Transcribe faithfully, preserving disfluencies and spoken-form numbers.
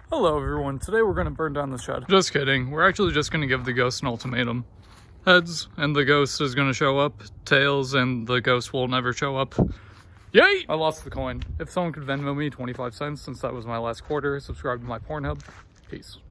Hello everyone, today we're gonna burn down the shed. Just kidding, we're actually just gonna give the ghost an ultimatum. Heads, and the ghost is gonna show up. Tails, and the ghost will never show up. Yay! I lost the coin. If someone could Venmo me twenty-five cents since that was my last quarter, subscribe to my Pornhub. Peace.